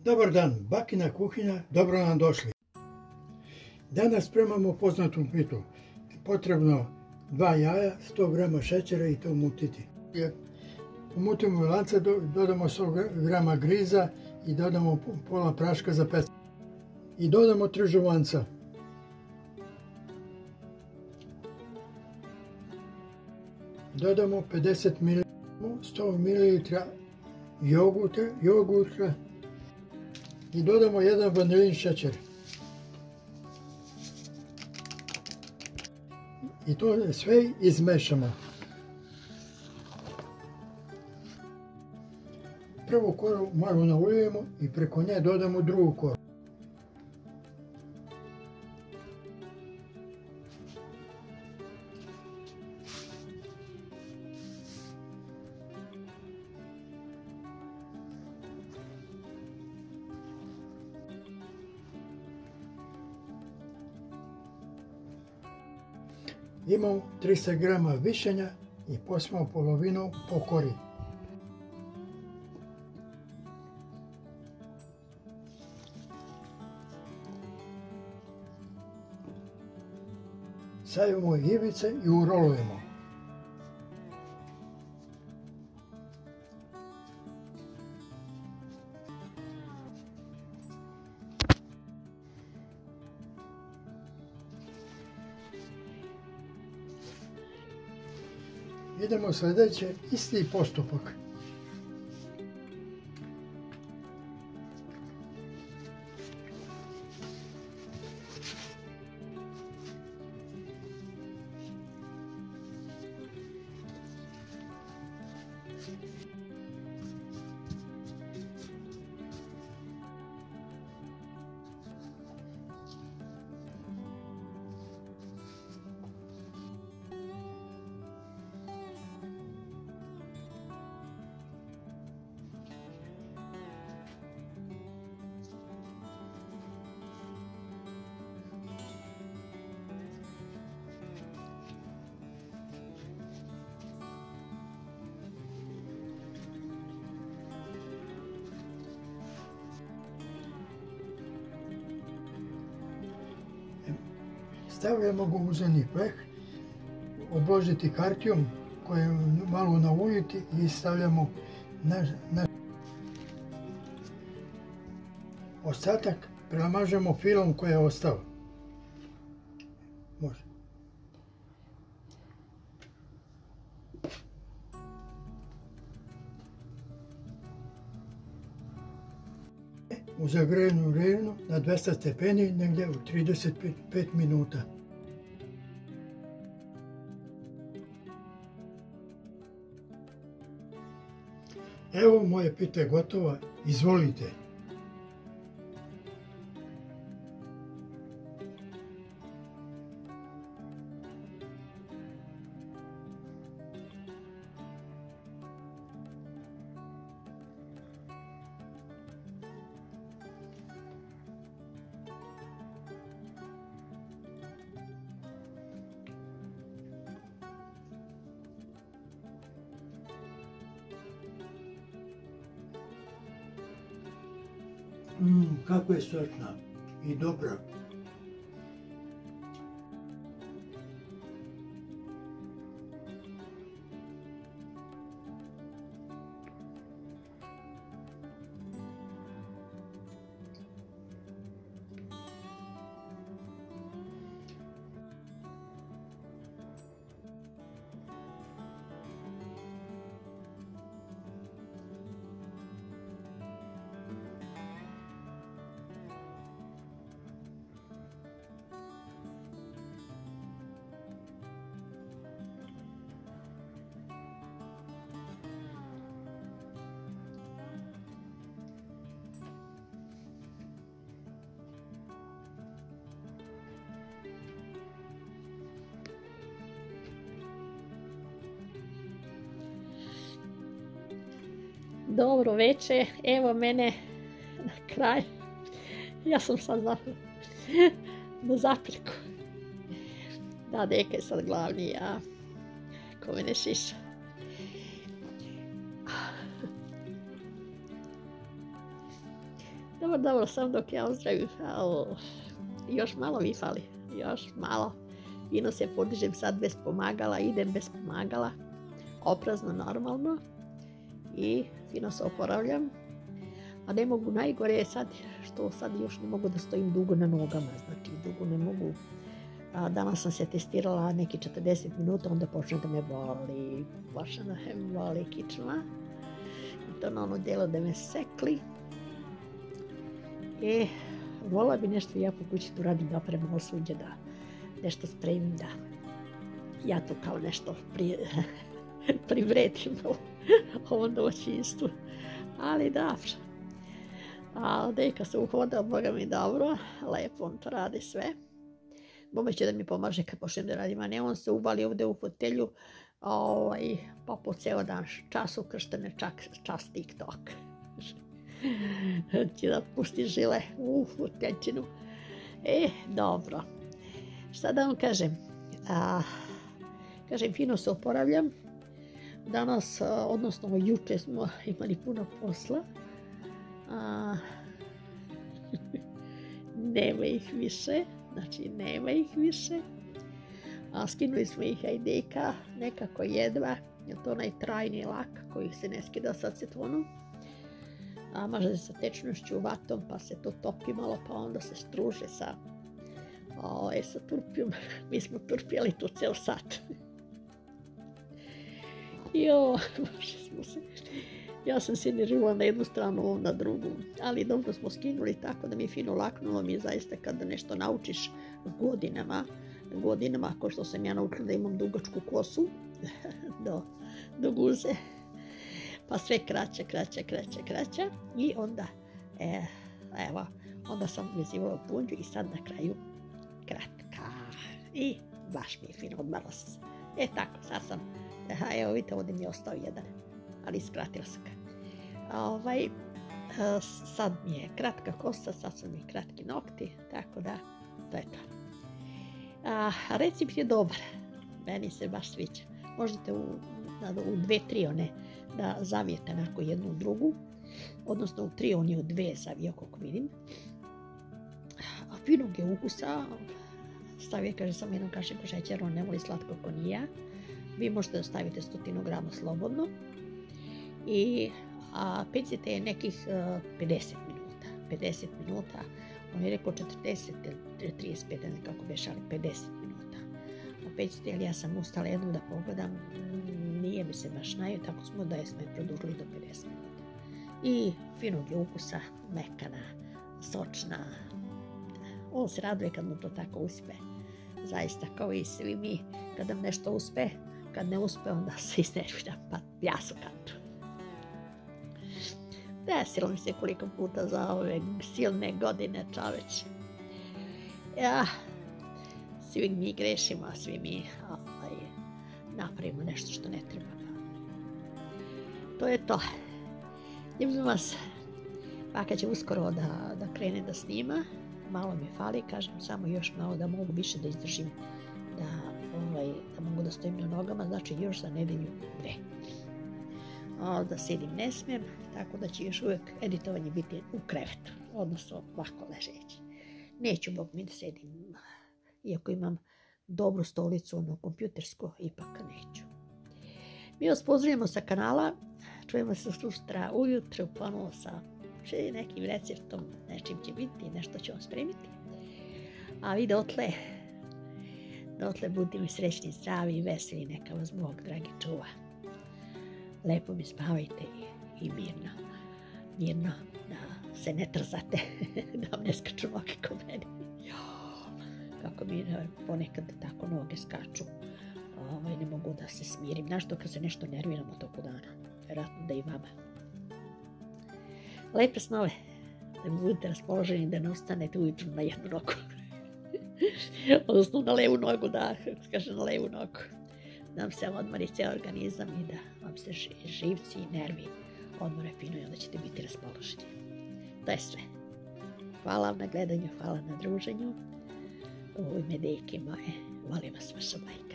Dobar dan, Bakina kuhinja, dobro nam došli. Danas spremamo poznatu pitu. Potrebno 2 jaja, 100 grama šećera i to umutiti. Umutimo u lanca, dodamo 100 grama griza i dodamo pola praška za pecanje. I dodamo 3 žuvanca. Dodamo 50 ml, 100 ml jogurta i dodamo 1 vanilin šećer. I to sve izmešamo. Prvu koru malo nauljujemo i preko nje dodamo drugu koru. Imamo 300 grama višanja i posipamo polovinu po kori. Stavimo ivice i urolujemo. Idemo sljedeće, isti postupak. Stavljamo ga u uzeni pleh, obložiti kartijom koje malo nauljiti i stavljamo na ostatak, premažemo filom koji je ostao. Može. U zagrejanu vremenu na 200 stepeni negdje u 35 minuta. Evo moje pita je gotova, izvolite. Kako je sočna i dobra. Dobro večer, evo mene na kraj. Ja sam sad na zapirku. Da, deka je sad glavni, ja. Ko mene šiša. Dobro, sam dok ja ozdravim. Još malo mi fali, još malo. Fino se podižem sad bez pomagala, idem bez pomagala. Oprezno, normalno. I fino se oporavljam. A ne mogu, najgore je sad, što sad još ne mogu da stojim dugo na nogama. Znači, dugo ne mogu. Danas sam se testirala neki 40 minuta, onda počne da me boli. Počne da me boli kičma. I to na ono delo da me sekli. Volila bi nešto ja po kući tu radim, da opremam osuđe, da nešto spremim, da ja to kao nešto privredim ovom domaćinstvu. Ali dobro. A deka se uhoda, Boga mi dobro, lepo on to radi sve. Bome će da mi pomaže kad počnem da radim, a ne on se uvali ovdje u fotelju, pa po ceo dan čas ukrštene, čas TikTok. Će da pusti žile u foteljčinu. Dobro. Šta da vam kažem? Kažem, fino se oporavljam. Danas, odnosno juče smo imali puno posla. Nema ih više. Znači, nema ih više. Skinuli smo ih ajdeka, nekako jedva. Je to onaj trajni lak koji se ne skida sa acetonom. Maže se sa tečnošću vatom, pa se to topi malo, pa onda se struže sa turpijom. Mi smo turpijali tu ceo sat. Može smo se. Ja sam se nervirala na jednu stranu, ovo na drugu. Ali dobro smo skinuli tako da mi je fino laknulo. Mi je zaista kada nešto naučiš godinama, kao što sam ja naučila da imam dugačku kosu do guze. Pa sve kraća. I onda, onda sam vezivala punđu i sad na kraju kratka. I baš mi je fino, odmarala sam se. Tako, sad sam, evo vidite, ovdje mi je ostao jedan, ali skratila sam ga. Sad mi je kratka kosa, sad su mi kratki nokti, tako da, to je to. Recept je dobar, meni se baš sviđa. Možete u 2-3 one da zavijete onako jednu u drugu, odnosno u 3 on je u 2 zavio, koliko vidim. Finog je ukusa, stavio, kaže, samo jednom kašiku šećera, on ne voli slatko ko ni ja. Vi možete da stavite 100 grama slobodno i pecite je nekih 50 minuta. 50 minuta, on je rekao 40 ili 35, nekako beše, ali 50 minuta. Pecite, jer ja sam ustala jednu da pogledam, nije mi se baš najio, tako smo da smo je produžili do 50 minuta. I finog je ukusa, mekana, sočna. On se raduje kad mu to tako uspe. Zaista, kao i svi mi, kad nam nešto uspe, kad ne uspe, onda se iznerviram, pa jasu kantu. Desilo mi se koliko puta za ove silne godine, čoveče. Svi mi grešimo, svi mi napravimo nešto što ne treba. To je to. Ljubim vas. Baka će uskoro da krene da snima. Malo mi fali, kažem, samo još malo da mogu više da izdržim, da mogu da stojim na nogama, znači još za nedelju 2. Da sedim ne smijem, tako da će još uvijek editovanje biti u krevetu, odnosno ovako ležeći. Neću, Bog mi, da sedim, iako imam dobru stolicu, ono kompjutersku, ipak neću. Mi vas pozdravljamo sa kanala, čujemo se sutra ujutro, ponovo sa nekim receptom, nečim će biti, nešto ću vam spremiti. A vi dotle budite mi srećni, zdravi i veseli, neka vas Bog, dragi, čuva. Lepo mi spavajte i mirno, da se ne trzate, da vam ne skaču noge ko meni. Kako mi ponekad tako noge skaču, ne mogu da se smirim. Znaš to kad se nešto nerviramo toku dana, vjerojatno da i vama. Lepe snove, da budete raspoloženi da ne ostanete ujutru na jednu nogu. Odnosno na levu nogu, da, kaže na levu nogu. Da vam se odmori cijel organizam i da vam se živci i nervi odmore fino i onda ćete biti raspoloženi. To je sve. Hvala vam na gledanju, hvala na druženju. U ime deke moje, volim vas, vaša majka.